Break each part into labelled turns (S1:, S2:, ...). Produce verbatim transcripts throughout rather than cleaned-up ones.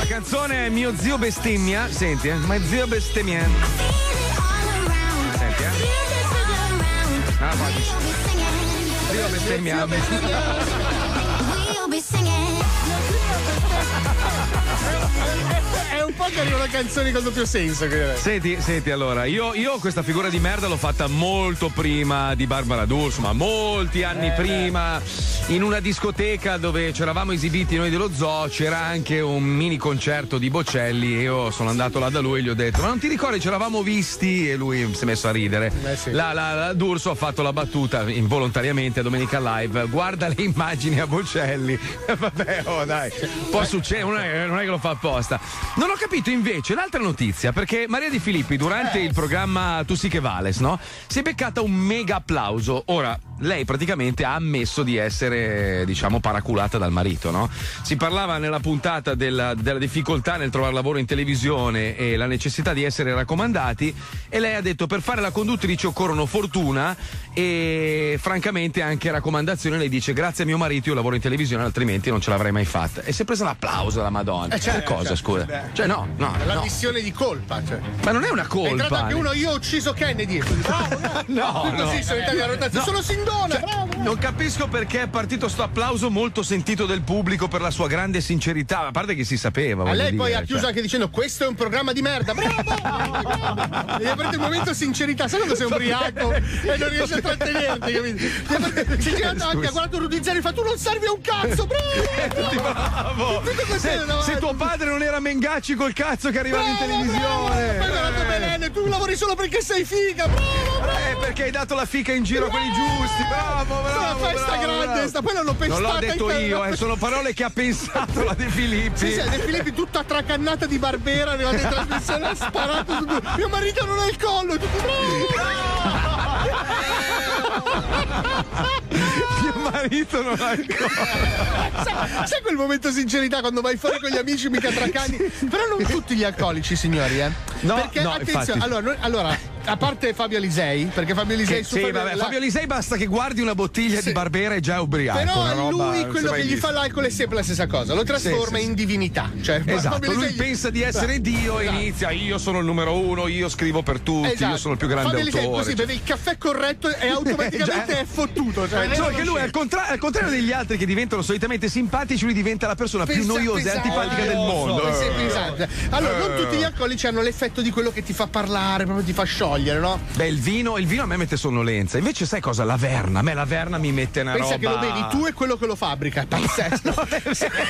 S1: la canzone è Mio zio bestemmia. Senti, eh? Ma zio bestemmia. Senti, eh? Ah, vai. Zio bestemmia.
S2: È un po' che arrivano canzoni con doppio senso.
S1: Senti, senti, allora, io, io questa figura di merda l'ho fatta molto prima di Barbara D'Urso, ma molti anni eh, prima, beh. in una discoteca dove c'eravamo esibiti noi dello Zoo, c'era anche un mini concerto di Bocelli. Io sono andato là da lui e gli ho detto: ma non ti ricordi, ci eravamo visti? E lui si è messo a ridere.
S2: Eh, sì.
S1: La, la, la D'Urso ha fatto la battuta involontariamente a Domenica Live: guarda le immagini a Bocelli. Vabbè, oh dai, può succedere, non è, non è che lo fa apposta. Non ho capito invece l'altra notizia, perché Maria Di Filippi durante il programma Tu sì che vales, no? Si è beccata un mega applauso. Ora, lei praticamente ha ammesso di essere, diciamo, paraculata dal marito, no? Si parlava nella puntata della, della difficoltà nel trovare lavoro in televisione e la necessità di essere raccomandati, e lei ha detto: per fare la conduttrice occorrono fortuna e francamente anche raccomandazione. Lei dice: grazie a mio marito io lavoro in televisione, altrimenti non ce l'avrei mai fatta. E si è presa l'applauso dalla Madonna.
S2: Eh, certo,
S1: che cosa,
S2: certo,
S1: scusa?
S2: beh.
S1: Cioè no, no.
S2: È la
S1: no.
S2: missione di colpa, cioè.
S1: Ma non è una colpa.
S2: È entrato anche uno: io ho ucciso Kennedy. Bravo, no,
S1: no,
S2: no. Così
S1: no.
S2: sono in rotazione.
S1: No.
S2: Sono Sindona.
S1: Cioè,
S2: bravo, bravo.
S1: Non capisco perché è partito sto applauso molto sentito del pubblico per la sua grande sincerità, a parte che si sapeva.
S2: A lei
S1: dire,
S2: poi ha chiuso
S1: cioè.
S2: anche dicendo: questo è un programma di merda. Bravo, bravo. E aperto il momento sincerità. Sai quando sei ubriaco e non riesci a trattenerti, capito? Si gira anche, ha guardato Rudy Zeri e fa: tu non servi a un cazzo, bravo,
S1: bravo. Se, se tuo padre non era Mengacci col cazzo che arrivava bravo, in televisione.
S2: Poi guardato Belen, tu lavori solo perché sei figa, bravo, bravo.
S1: Eh, perché hai dato la fica in giro bravo. a quelli giusti, bravo, bravo.
S2: Una festa
S1: bravo,
S2: grande,
S1: bravo.
S2: sta, poi l'hanno pestata.
S1: Non l'ho detto
S2: in
S1: io, eh, sono parole che ha pensato la De Filippi.
S2: Sì, sì, De Filippi tutta tracannata di Barbera, arrivata in trasmissione, ha sparato su tutto. Mio marito non ha il collo, tutti bravo.
S1: Mio marito non ha il collo.
S2: Sai, sai quel momento sincerità quando vai fuori con gli amici mica tracani? Però non tutti gli alcolici, signori, eh.
S1: No,
S2: perché
S1: no,
S2: attenzione,
S1: infatti.
S2: allora, noi, allora, a parte Fabio Alisei, perché Fabio Alisei
S1: che,
S2: su
S1: sì,
S2: Fabio,
S1: vabbè,
S2: la...
S1: Fabio Alisei basta che guardi una bottiglia
S2: sì.
S1: di Barbera e già è ubriaco.
S2: Però
S1: una roba,
S2: lui quello che gli fa l'alcol è sempre la stessa cosa, lo trasforma sì, sì, in divinità. Cioè,
S1: esatto, lui gli... pensa di essere Dio e esatto. inizia: io sono il numero uno, io scrivo per tutti, esatto. io sono il più grande
S2: Fabio
S1: autore.
S2: Così beve il caffè corretto e automaticamente è fottuto. Cioè,
S1: solo che lui al contrario, al contrario degli altri che diventano solitamente simpatici, lui diventa la persona più
S2: Pensa,
S1: noiosa e antipatica del mondo.
S2: So, eh. Allora, non tutti gli alcolici hanno l'effetto di quello che ti fa parlare, proprio ti fa sciogliere, no?
S1: Beh, il vino, il vino a me mette sonnolenza. Invece, sai cosa? La Verna. A me la Verna mi mette una
S2: Pensa
S1: roba.
S2: Pensa che lo bevi tu e quello che lo fabbrica. È pazzesco.
S1: non è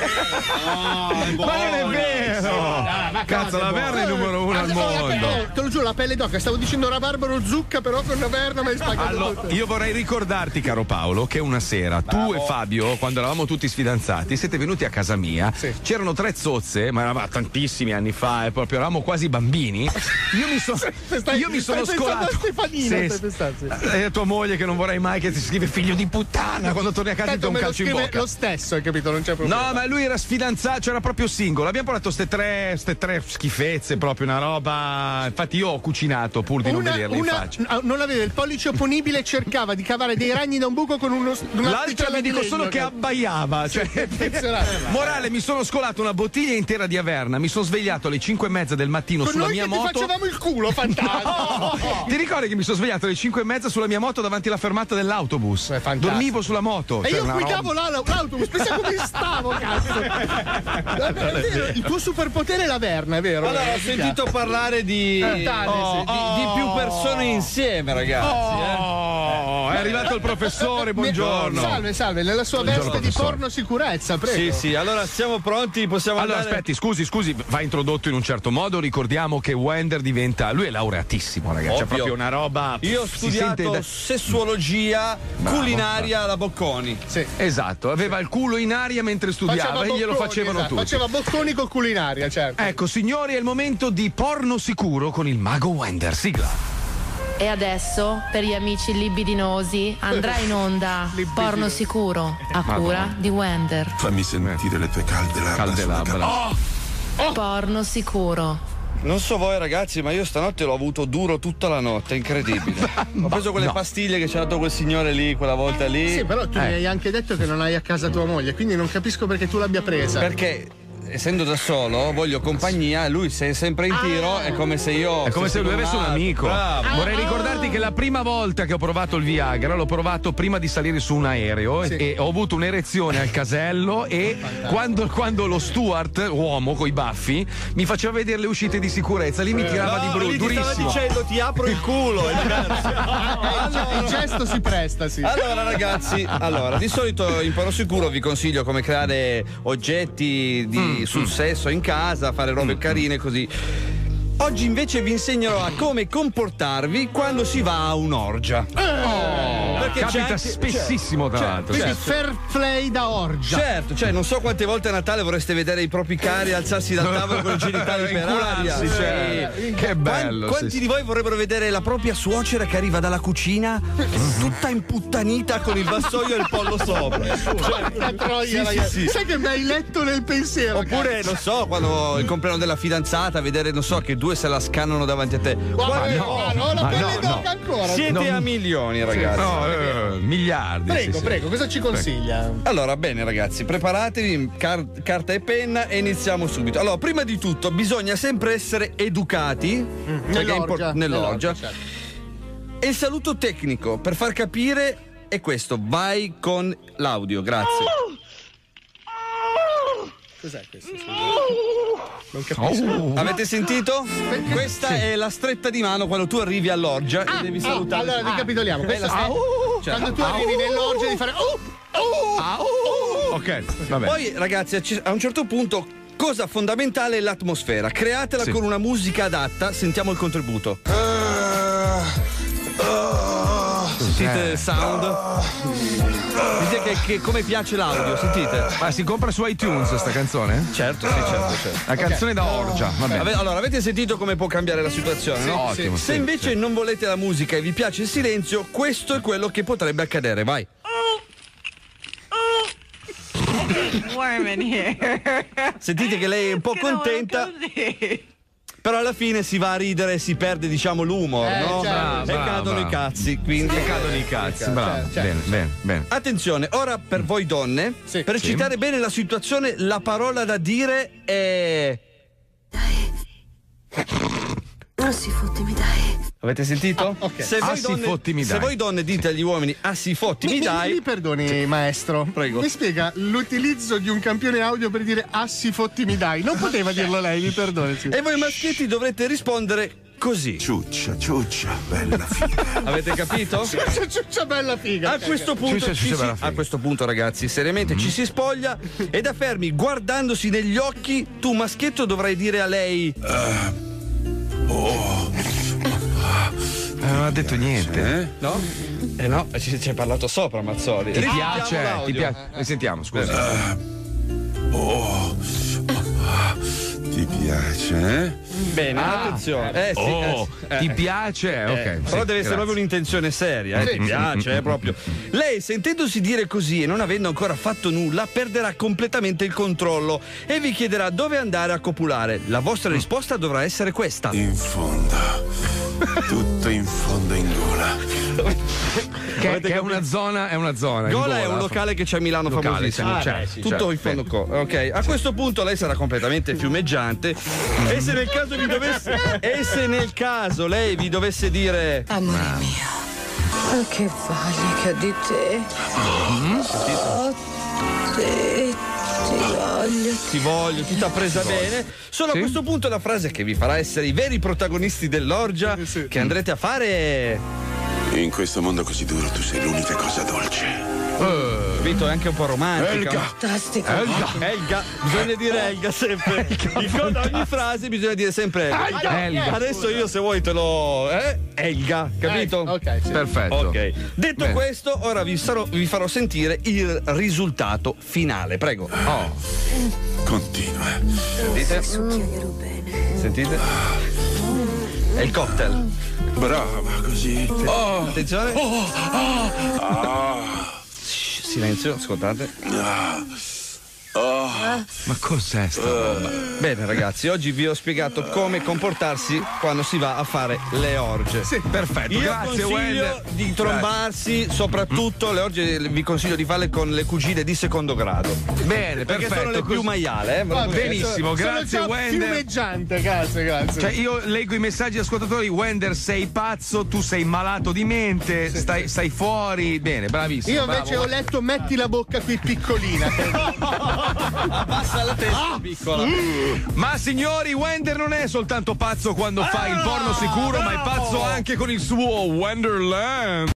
S1: vero. Ma non è vero. Ma cazzo, la Verna è il numero uno al mondo.
S2: Te lo giuro, la pelle d'oca. Stavo dicendo rabarbaro zucca, però con la Verna mi hai spaccato.
S1: Allora, io vorrei ricordarti, caro Paolo, che una sera tu e Fabio, quando eravamo tutti sfidanzati, siete venuti a casa mia. Sì. C'erano tre zozze, ma eravamo tantissimi anni fa, e proprio eravamo quasi bambini. Io mi, so,
S2: stai,
S1: io mi sono scolato.
S2: Stefanina,
S1: sì, e tua moglie che non vorrei mai che ti scrive figlio di puttana quando torni a casa. Tanto ti do un calcio in bocca.
S2: Lo stesso, hai capito? Non c'è problema.
S1: No, ma lui era sfidanzato, cioè era proprio singolo. Abbiamo portato ste tre, ste tre schifezze, proprio una roba. Infatti, io ho cucinato pur di
S2: una,
S1: non vederle
S2: una,
S1: in faccia.
S2: Non aveva il pollice opponibile e cercava di cavare dei ragni da un buco con uno.
S1: L'altra vi dico solo che abbaiava. Cioè, morale, mi sono scolato una bottiglia intera di Averna. Mi sono svegliato alle cinque e mezza del mattino
S2: con
S1: sulla
S2: noi
S1: mia
S2: che
S1: moto.
S2: Ti facevamo il culo, fantastico.
S1: No! Ti ricordi che mi sono svegliato alle cinque e mezza sulla mia moto davanti alla fermata dell'autobus? Dormivo sulla moto.
S2: E
S1: cioè
S2: io guidavo roba... l'autobus, pensa come stavo, cazzo. È vero, il tuo superpotere è la Verna, è vero?
S3: Allora, ho sentito parlare di,
S2: eh, tale,
S3: oh,
S2: sì.
S3: di,
S2: Oh,
S3: di più persone insieme, ragazzi.
S1: Oh,
S3: eh.
S1: È arrivato il professore, buongiorno.
S2: Salve, salve, nella sua
S1: buongiorno,
S2: veste professore. Di porno sicurezza, prego.
S3: Sì, sì, allora siamo pronti, possiamo
S1: allora,
S3: andare...
S1: aspetti, scusi, scusi, va introdotto in un certo modo. Ricordiamo che Wender diventa, lui è laureatissimo, ragazzi, c'è proprio una roba.
S3: Io ho studiato
S1: da...
S3: sessuologia bravo, culinaria bravo. alla Bocconi.
S1: Sì. Esatto, aveva il culo in aria mentre studiava e glielo facevano
S2: esatto.
S1: tutti.
S2: Faceva bocconi con culinaria, certo.
S1: Ecco, signori, è il momento di porno sicuro con il mago Wender. Sigla.
S4: E adesso, per gli amici libidinosi, andrà in onda Porno Sicuro, a cura di Wender.
S5: Fammi sentire le tue calde labbra.
S1: Calde labbra.
S5: Oh!
S4: Oh! Porno Sicuro.
S3: Non so voi ragazzi, ma io stanotte l'ho avuto duro tutta la notte, incredibile. Ho preso quelle no. pastiglie che ci ha dato quel signore lì, quella volta lì.
S2: Sì, però tu eh. mi hai anche detto che non hai a casa tua moglie, quindi non capisco perché tu l'abbia presa.
S3: Perché essendo da solo, voglio compagnia, lui se è sempre in tiro
S2: Ah.
S3: è come se io.
S1: È come se lui avesse un amico.
S3: Bravo.
S1: Vorrei ricordarti che la prima volta che ho provato il Viagra l'ho provato prima di salire su un aereo
S2: Sì.
S1: e ho avuto un'erezione al casello e quando, quando lo steward, uomo coi baffi, mi faceva vedere le uscite di sicurezza, lì mi tirava di brutto,
S3: lì ti stava
S1: durissimo.
S3: dicendo ti apro il culo, è diverso.
S2: Il gesto si presta, sì.
S3: Allora ragazzi, allora di solito in Paro Sicuro vi consiglio come creare oggetti di,
S1: Mm,
S3: sul
S1: mm.
S3: sesso in casa, fare robe carine così. Oggi invece vi insegnerò a come comportarvi quando si va a un'orgia. Perché c'è
S1: Capita
S3: anche-
S1: spessissimo tra
S3: cioè,
S1: l'altro.
S2: Quindi
S3: certo.
S2: fair play da orgia.
S3: Certo, cioè non so quante volte a Natale vorreste vedere i propri cari alzarsi dal tavolo con i genitali per aria.
S1: Incularsi, cioè.
S3: Sì.
S1: Che bello.
S3: Quan- Quanti
S1: sì,
S3: di voi vorrebbero vedere la propria suocera che arriva dalla cucina tutta imputtanita con il vassoio e il pollo sopra?
S2: Porca troia,
S3: sì,
S2: ragazzi.
S3: sì, sì.
S2: Sai che mi hai letto nel pensiero?
S3: Oppure,
S2: cazzo.
S3: non so, quando il compleanno della fidanzata, vedere, non so, che due se la scannano davanti a te.
S2: Guarda,
S1: Ma no,
S2: no, no, la
S1: ma
S2: pelle
S1: no,
S2: d'oca
S1: no.
S2: ancora.
S3: Siete
S1: Non-
S3: a milioni, ragazzi.
S1: No, eh, miliardi.
S2: Prego,
S1: sì, sì.
S2: prego, cosa ci consiglia?
S3: Allora, bene ragazzi, preparatevi, car- carta e penna e iniziamo subito. Allora, prima di tutto bisogna sempre essere educati perché è impor-
S2: Nell'orgia.
S3: nell'orgia.
S2: certo.
S3: E il saluto tecnico per far capire è questo, vai con l'audio, grazie.
S2: Cos'è questo? Non capisco.
S1: Oh.
S3: Avete sentito? Questa è la stretta di mano quando tu arrivi all'orgia e devi
S2: Ah,
S3: salutare.
S2: allora ricapitoliamo. Questa
S3: Bella-
S2: è
S3: Cioè,
S2: quando tu arrivi nell'orgia di fare oh, oh,
S1: Ok, vabbè.
S3: Poi ragazzi, a c- a un certo punto, cosa fondamentale è l'atmosfera. Createla
S1: Sì.
S3: con una musica adatta. Sentiamo il contributo. Sentite
S1: Eh.
S3: il sound? Dite che, che come piace l'audio, sentite?
S1: Ma si compra su iTunes sta canzone?
S3: Certo, sì, certo, certo.
S1: La canzone da orgia, vabbè.
S3: Ave- Allora, avete sentito come può cambiare la situazione, no?
S1: Ottimo,
S3: Se
S1: sì,
S3: invece
S1: sì.
S3: non volete la musica e vi piace il silenzio, questo è quello che potrebbe accadere. Vai.
S6: Warm in here.
S3: Sentite che lei è un po' contenta, però alla fine si va a ridere e si perde, diciamo, l'humor,
S2: Eh,
S3: no?
S2: certo.
S3: E
S1: Brava,
S3: cadono
S1: brava.
S3: i cazzi, quindi
S1: Che cadono i cazzi, bravo.
S2: certo,
S1: Bene, bene, bene.
S3: attenzione, ora per voi donne,
S2: Sì.
S3: per
S1: Sì.
S3: citare bene la situazione, la parola da dire è...
S7: Non si fottimi, dai.
S3: Avete sentito?
S2: ok.
S3: Se,
S1: Ah,
S3: voi
S1: sì,
S3: donne,
S1: fottimi,
S3: se
S1: dai.
S3: voi donne dite agli uomini ah sì fottimi
S2: Mi, mi-
S3: dai,
S2: mi perdoni, maestro.
S3: Prego.
S2: Mi spiega l'utilizzo di un campione audio per dire assi fotti mi dai. Non poteva dirlo lei, mi perdoni. Sì.
S3: e voi maschietti dovrete rispondere così.
S5: Ciuccia, ciuccia, bella figa.
S3: Avete capito?
S2: Ciuccia bella figa.
S3: A questo punto,
S1: Ciuccia,
S3: ci
S1: ciuccia,
S3: si-
S1: bella figa.
S3: a questo punto, ragazzi, seriamente ci si spoglia e da fermi guardandosi negli occhi, tu maschietto dovrai dire a lei
S1: Eh, non ha detto niente.
S5: Eh?
S3: no? Eh no, ci ci hai parlato sopra, Mazzoli.
S1: Ti
S3: Risentiamo
S1: piace? Ti
S3: l'audio.
S1: piace? Eh, Sentiamo, scusa.
S5: Oh, ti piace, eh?
S3: Bene, attenzione. Eh sì,
S1: Oh,
S3: eh,
S1: ti
S3: eh.
S1: piace? Ok.
S3: Eh,
S1: sì,
S3: però deve essere
S1: grazie.
S3: proprio un'intenzione seria, eh, ti piace, eh, proprio. Lei, sentendosi dire così e non avendo ancora fatto nulla, perderà completamente il controllo e vi chiederà dove andare a copulare. La vostra risposta dovrà essere questa.
S5: In fondo. Tutto in fondo in gola.
S1: Che,
S3: Avete
S1: che è
S3: capito?
S1: una zona, è una zona. in
S3: Gola è
S1: gola.
S3: un locale che c'è a Milano
S1: Locale,
S3: famosissimo.
S1: sì,
S3: Cioè,
S1: certo, sì,
S3: tutto
S1: certo.
S3: in fondo co- ok. A questo punto lei sarà completamente fiumeggiante e se nel caso vi dovesse e se nel caso lei vi dovesse dire
S7: Amore mio, che voglia che ho di te. Oh, te, ti voglio.
S3: ti voglio, ti t'ha presa bene, solo
S1: Sì.
S3: a questo punto la frase che vi farà essere i veri protagonisti dell'orgia che andrete a fare è
S5: In questo mondo così duro tu sei l'unica cosa dolce.
S3: Vito, è anche un po' romantica.
S1: Elga.
S7: Fantastico.
S3: Elga, Elga, bisogna dire Elga sempre. In fondo a ogni frase bisogna dire sempre Elga.
S1: Elga.
S3: Adesso io se vuoi te lo. Eh? Elga, capito?
S2: Eh, ok, sì.
S1: Perfetto.
S3: Ok. Detto
S1: Bene.
S3: questo, ora vi, sarò- vi farò sentire il risultato finale. Prego.
S1: Oh,
S5: Continua.
S3: Sentite?
S7: Succhiaglielo bene.
S3: Sentite? È il cocktail.
S5: Brava, così.
S3: Attenzione.
S5: Ah,
S3: Shh, silenzio, ascoltate.
S5: ah, oh,
S1: Ma cos'è sta roba?
S3: Bene ragazzi, oggi vi ho spiegato come comportarsi quando si va a fare le orge.
S1: Sì, perfetto.
S3: Io
S1: Grazie,
S3: consiglio
S1: Wender.
S3: di trombarsi, soprattutto le orge vi consiglio di farle con le cugine di secondo grado.
S1: Bene,
S3: perché
S1: perfetto.
S3: sono le più
S1: così-
S3: maiale, eh?
S1: Va benissimo, grazie
S2: sono già
S1: Wender.
S2: fiumeggiante, grazie, grazie.
S1: Cioè, io leggo i messaggi ascoltatori. Wender, sei pazzo, tu sei malato di mente, stai, stai fuori. Bene, bravissimo.
S2: Io invece
S1: bravo.
S2: ho letto metti la bocca qui piccolina.
S3: Passa la testa piccola.
S1: Ma signori, Wender non è soltanto pazzo quando fa il porno sicuro, ma è pazzo anche con il suo Wonderland.